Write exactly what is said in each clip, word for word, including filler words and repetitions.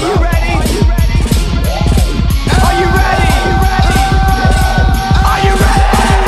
you ready? Are you ready? Are you ready?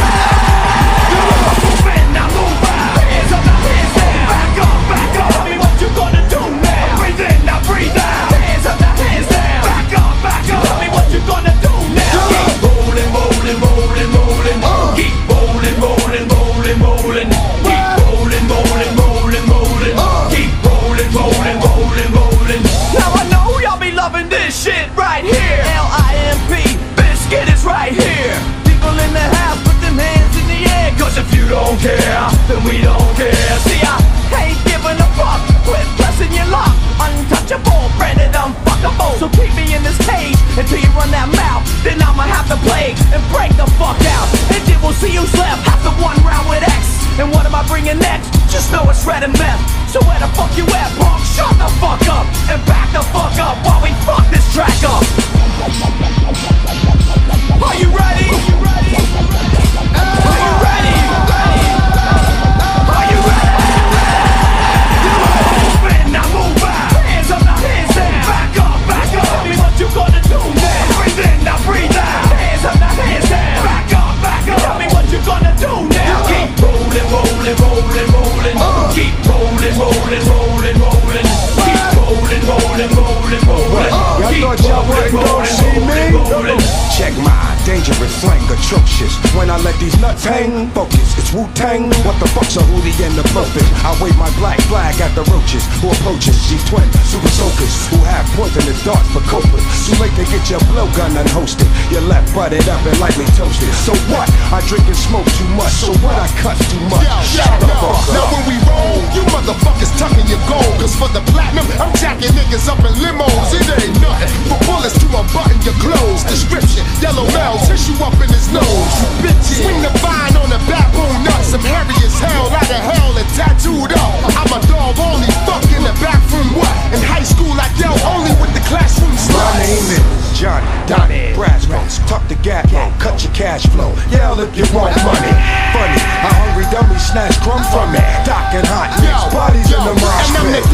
Move in, now move out. Hands up, now hands down. Back up, back up. Tell me what you gonna do now. Breathe in, now breathe out. Hands up, now hands down. Back up, back up. Tell me what you gonna do now. Keep rolling, rolling, rolling, rolling. Keep rolling, rolling, rolling, rolling. Keep rolling, rolling, rolling, rolling. Keep rolling, rolling, rolling, rolling. Now I know y'all be loving this shit right here. L I M P, Biscuit is right here. People in the house, put them hands in the air. Cause if you don't care, then we don't care. See, I ain't giving a fuck. Quit pressing your luck. Untouchable, branded unfuckable. So keep me in this cage until you run that mouth. Then I'ma have to play and break the fuck out. And then we'll see who's left after one round with X. And what am I bringing next? Just know it's red and meth. So where the fuck you at, punk? Shut the fuck up and back the fuck up while we fuck this track up. Are you ready? Are you ready? Are you ready? Are you ready? Move in, now move out. Hands up, now hands down. Back up, back up. Tell me what you gonna do now. Breathe in, now breathe out. Hands up, now hands down. Back up, back up. Tell me what you gonna do now. Keep rolling, rolling, rolling, rolling. Keep rolling, rolling, rolling, rolling. Keep rolling, rolling, rolling, rolling. Y'all thought y'all wasn't gonna see me? Check my dangerous slang, atrocious. When I let these nuts hang, focus, it's Wu-Tang. What the fuck's a hoodie and the purpose? I wave my black flag at the roaches who approaches these twin super soakers who have poisonous darts for copers. Too late to get your blowgun unhosted. Your left butted up and lightly toasted. So what? I drink and smoke too much. So what? I cuss too much. Yo, Shut yo, the yo. fuck up. Now when we roll, you motherfuckers tucking your gold. Cause for the platinum, I'm jacking niggas up in limos. It ain't nothing for bullets to unbutton your clothes. Description, yellow male, tissue up in his nose. You bitches, swing the vine on the backbone nuts. I'm hairy as hell, out of hell and tattooed up. I'm a dog only, fuck in the bathroom, what? In high school I yell only with the classroom sluts. My name is Johnny, Donnie, Brasco. Tuck the gap low, cut your cash flow. Yell if you want money. Funny, a hungry dummy snatch crumb from me. Docking hot nicks, bodies in the mosh and I'm the pit.